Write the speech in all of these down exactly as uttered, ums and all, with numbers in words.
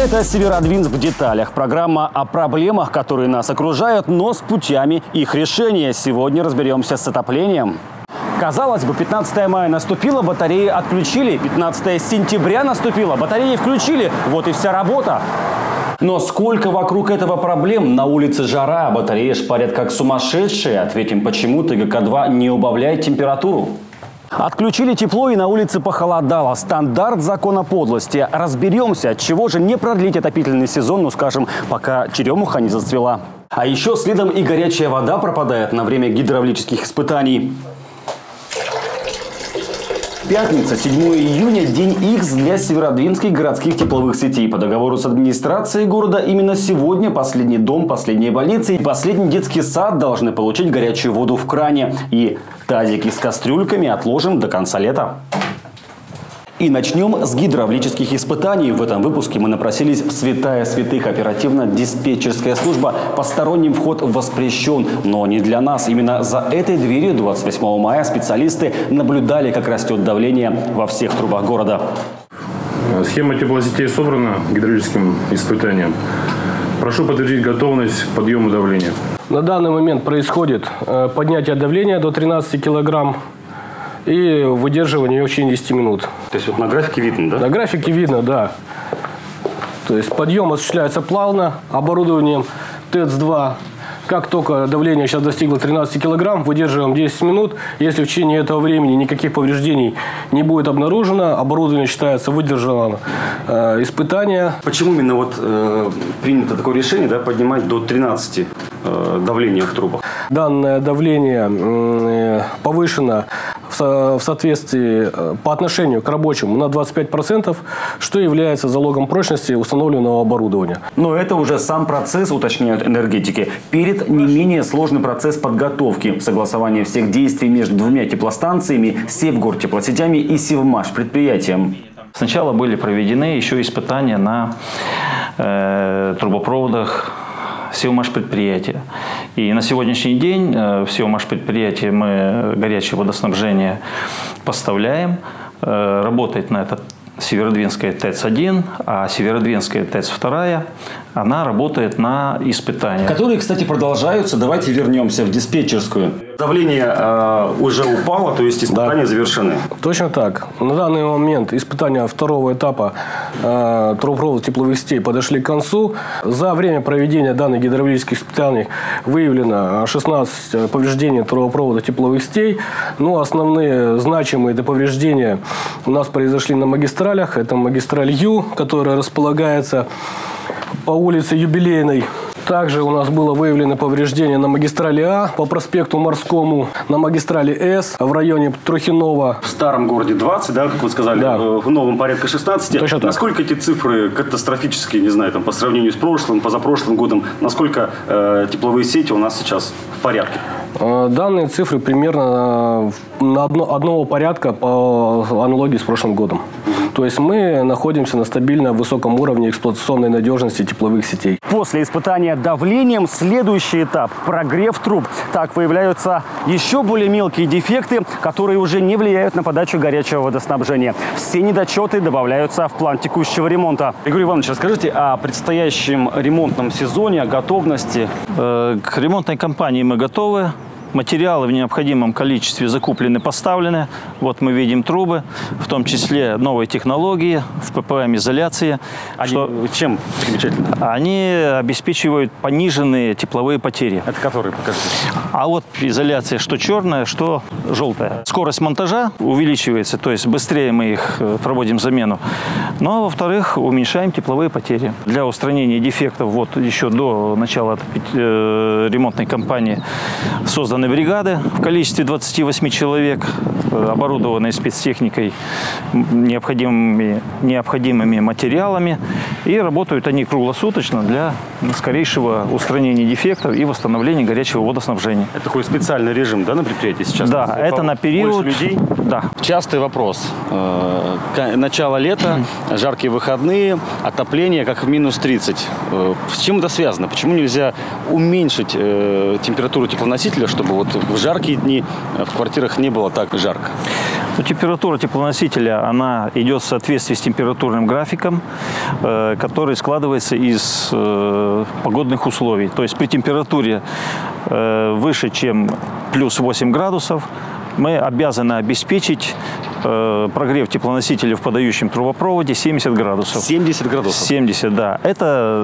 Это «Северодвинск в деталях». Программа о проблемах, которые нас окружают, но с путями их решения. Сегодня разберемся с отоплением. Казалось бы, пятнадцатое мая наступило, батареи отключили. пятнадцатое сентября наступило, батареи включили. Вот и вся работа. Но сколько вокруг этого проблем? На улице жара, батареи шпарят как сумасшедшие. Ответим, почему тэ гэ ка два не убавляет температуру. Отключили тепло и на улице похолодало. Стандарт закона подлости. Разберемся, от чего же не продлить отопительный сезон, ну скажем, пока черемуха не зацвела. А еще следом и горячая вода пропадает на время гидравлических испытаний. Пятница, седьмое июня, день Икс для северодвинских городских тепловых сетей. По договору с администрацией города именно сегодня последний дом, последняя больница и последний детский сад должны получить горячую воду в кране. И тазики с кастрюльками отложим до конца лета. И начнем с гидравлических испытаний. В этом выпуске мы напросились в святая святых. Оперативно-диспетчерская служба. Посторонним вход воспрещен. Но не для нас. Именно за этой дверью двадцать восьмого мая специалисты наблюдали, как растет давление во всех трубах города. Схема теплосетей собрана гидравлическим испытанием. Прошу подтвердить готовность к подъему давления. На данный момент происходит поднятие давления до тринадцати килограмм. И выдерживание в течение десяти минут. То есть вот на графике видно, да? На графике видно, да. То есть подъем осуществляется плавно оборудованием тэ эц два. Как только давление сейчас достигло тринадцати килограмм, выдерживаем десять минут. Если в течение этого времени никаких повреждений не будет обнаружено, оборудование считается выдержано э, испытание. Почему именно вот э, принято такое решение, да, поднимать до тринадцати э, давления в трубах? Данное давление э, повышено в соответствии по отношению к рабочему на двадцать пять процентов, что является залогом прочности установленного оборудования. Но это уже сам процесс, уточняют энергетики. Перед не менее сложный процесс подготовки, согласования всех действий между двумя теплостанциями, Севгортеплосетями и Севмаш предприятием. Сначала были проведены еще испытания на э, трубопроводах Севмаш предприятия. И на сегодняшний день в Севмаш предприятии мы горячее водоснабжение поставляем. Работает на это Северодвинская тэ эц один, а Северодвинская тэ эц два, она работает на испытания. Которые, кстати, продолжаются. Давайте вернемся в диспетчерскую. Давление э, уже упало, то есть испытания, да, завершены. Точно так. На данный момент испытания второго этапа э, трубопровода тепловых сетей подошли к концу. За время проведения данных гидравлических испытаний выявлено шестнадцать повреждений трубопровода тепловых сетей. Ну, основные значимые повреждения у нас произошли на магистралях. Это магистраль Ю, которая располагается по улице Юбилейной. Также у нас было выявлено повреждение на магистрали А по проспекту Морскому, на магистрали С в районе Трухинова. В старом городе двадцать, да, как вы сказали, да. В новом порядка шестнадцать. Точно так. Насколько эти цифры катастрофические, не знаю, там, по сравнению с прошлым, позапрошлым годом, насколько э, тепловые сети у нас сейчас в порядке? Данные цифры примерно на одно, одного порядка по аналогии с прошлым годом. То есть мы находимся на стабильно высоком уровне эксплуатационной надежности тепловых сетей. После испытания давлением следующий этап – прогрев труб. Так выявляются еще более мелкие дефекты, которые уже не влияют на подачу горячего водоснабжения. Все недочеты добавляются в план текущего ремонта. Игорь Иванович, расскажите о предстоящем ремонтном сезоне, о готовности. К ремонтной кампании мы готовы. Материалы в необходимом количестве закуплены, поставлены. Вот мы видим трубы, в том числе новые технологии в пэ пэ эм-изоляции. Они что, чем примечательны? Они обеспечивают пониженные тепловые потери. Это которые, покажите? А вот изоляция что черная, что желтая. Скорость монтажа увеличивается, то есть быстрее мы их проводим замену. Но, во-вторых, уменьшаем тепловые потери. Для устранения дефектов вот еще до начала ремонтной кампании созданы бригады в количестве двадцати восьми человек, оборудованные спецтехникой, необходимыми, необходимыми материалами. И работают они круглосуточно для скорейшего устранения дефектов и восстановления горячего водоснабжения. Это такой специальный режим, да, на предприятии сейчас? Да, это на период людей. Да. Частый вопрос. Начало лета, жаркие выходные, отопление как в минус тридцать. С чем это связано? Почему нельзя уменьшить температуру теплоносителя, чтобы вот в жаркие дни в квартирах не было так жарко? Ну, температура теплоносителя, она идет в соответствии с температурным графиком, э, который складывается из э, погодных условий. То есть при температуре э, выше, чем плюс восемь градусов, мы обязаны обеспечить э, прогрев теплоносителя в подающем трубопроводе семьдесят градусов. семьдесят градусов? семьдесят, да. Это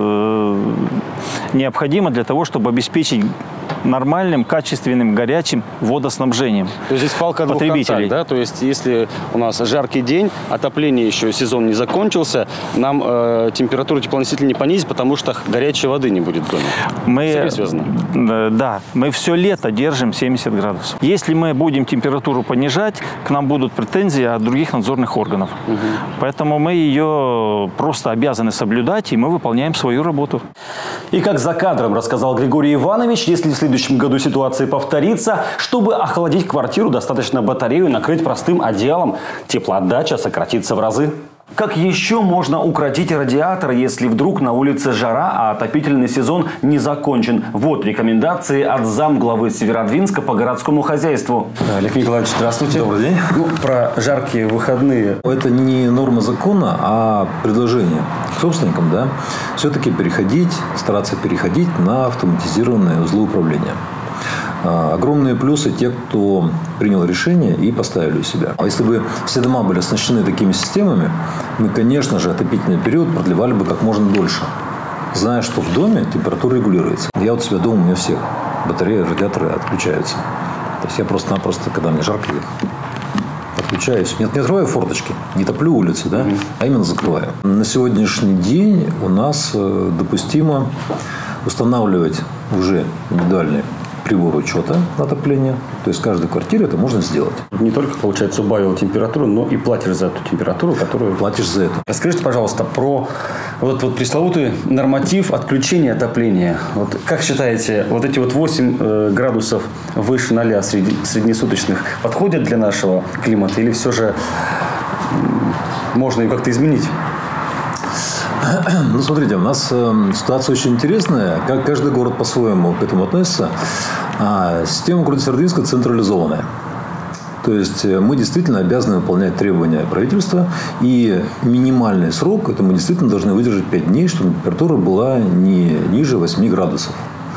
э, необходимо для того, чтобы обеспечить нормальным, качественным, горячим водоснабжением. То есть здесь палка о двух концах, да? То есть если у нас жаркий день, отопление еще, сезон не закончился, нам э, температуру теплоносителя не понизить, потому что горячей воды не будет в доме. Мы, с этим связано? Э, да, мы все лето держим семьдесят градусов. Если мы будем температуру понижать, к нам будут претензии от других надзорных органов. Угу. Поэтому мы ее просто обязаны соблюдать, и мы выполняем свою работу. И как за кадром рассказал Григорий Иванович, если в следующем году ситуация повторится, чтобы охладить квартиру, достаточно батарею накрыть простым одеялом. Теплоотдача сократится в разы. Как еще можно укротить радиатор, если вдруг на улице жара, а отопительный сезон не закончен? Вот рекомендации от замглавы Северодвинска по городскому хозяйству. Олег Николаевич, здравствуйте. Добрый день. Ну, про жаркие выходные. Это не норма закона, а предложение к собственникам, да, все-таки переходить, стараться переходить на автоматизированные узлы управления. Огромные плюсы те, кто принял решение и поставили у себя. А если бы все дома были оснащены такими системами, мы, конечно же, отопительный период продлевали бы как можно дольше, зная, что в доме температура регулируется. Я вот у себя дома, у меня все батареи, радиаторы отключаются. То есть я просто-напросто, когда мне жарко, отключаюсь. Нет, не открываю форточки, не топлю улицы, да, а именно закрываю. На сегодняшний день у нас допустимо устанавливать уже индивидуальные прибор учета отопления. То есть в каждой квартире это можно сделать. Не только, получается, убавил температуру, но и платишь за эту температуру, которую... Платишь за это. Расскажите, пожалуйста, про вот, вот пресловутый норматив отключения отопления. Вот как считаете, вот эти вот восемь э, градусов выше ноля среди, среднесуточных подходят для нашего климата? Или все же можно ее как-то изменить? Ну, смотрите, у нас э, ситуация очень интересная. Как каждый город по-своему к этому относится. А система города Северодвинска централизованная. То есть мы действительно обязаны выполнять требования правительства. И минимальный срок, это мы действительно должны выдержать пять дней, чтобы температура была не ниже восьми градусов.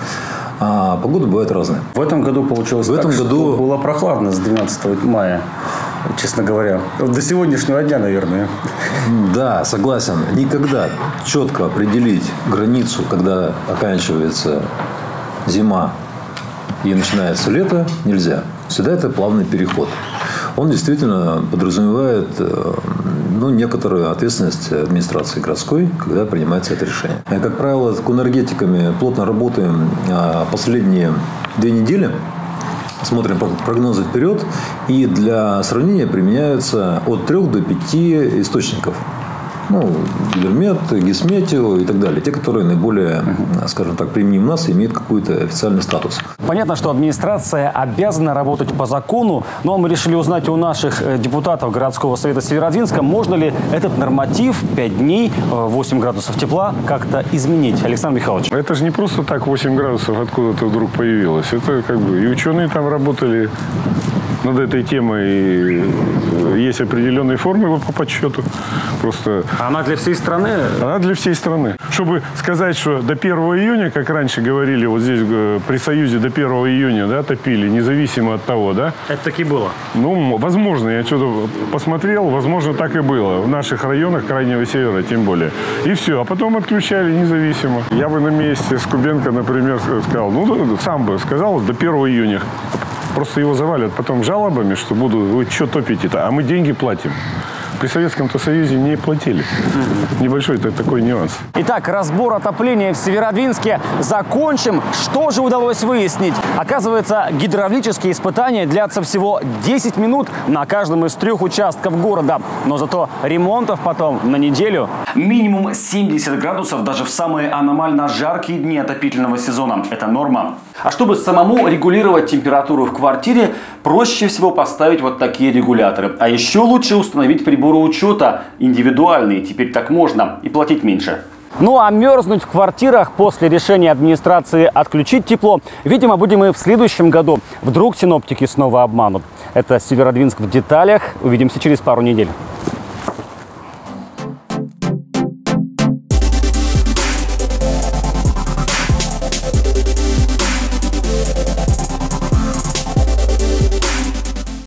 А погода бывает разная. В этом году получилось в так, этом что году... было прохладно с двенадцатого мая. Честно говоря. До сегодняшнего дня, наверное. Да, согласен. Никогда четко определить границу, когда оканчивается зима и начинается лето, нельзя. Всегда это плавный переход. Он действительно подразумевает ну, некоторую ответственность администрации городской, когда принимается это решение. Как правило, с энергетиками плотно работаем последние две недели. Смотрим прогнозы вперед, и для сравнения применяются от трех до пяти источников. Ну, Гидромет, Гисметео и так далее. Те, которые наиболее, скажем так, применимы у нас и имеют какой-то официальный статус. Понятно, что администрация обязана работать по закону, но мы решили узнать у наших депутатов городского совета Северодвинска, можно ли этот норматив пять дней, восемь градусов тепла как-то изменить. Александр Михайлович. Это же не просто так восемь градусов откуда-то вдруг появилось. Это как бы и ученые там работали над этой темой. И есть определенные формулы по подсчету. Просто... Она для всей страны? Она для всей страны. Чтобы сказать, что до первого июня, как раньше говорили, вот здесь при Союзе до первого июня, да, топили, независимо от того, да? Это таки было? Ну, возможно, я что-то посмотрел, возможно, так и было. В наших районах Крайнего Севера, тем более. И все. А потом отключали независимо. Я бы на месте Скубенко, например, сказал, ну, сам бы сказал, до первого июня. Просто его завалят потом жалобами, что буду, вы что топите-то, а мы деньги платим. При Советском-то Союзе не платили. Небольшой это такой нюанс. Итак, разбор отопления в Северодвинске закончим. Что же удалось выяснить? Оказывается, гидравлические испытания длятся всего десять минут на каждом из трех участков города. Но зато ремонтов потом на неделю. Минимум семьдесят градусов даже в самые аномально жаркие дни отопительного сезона. Это норма. А чтобы самому регулировать температуру в квартире, проще всего поставить вот такие регуляторы. А еще лучше установить приборы учета индивидуальные. Теперь так можно и платить меньше. Ну а мерзнуть в квартирах после решения администрации отключить тепло, видимо, будем и в следующем году. Вдруг синоптики снова обманут. Это Северодвинск в деталях. Увидимся через пару недель.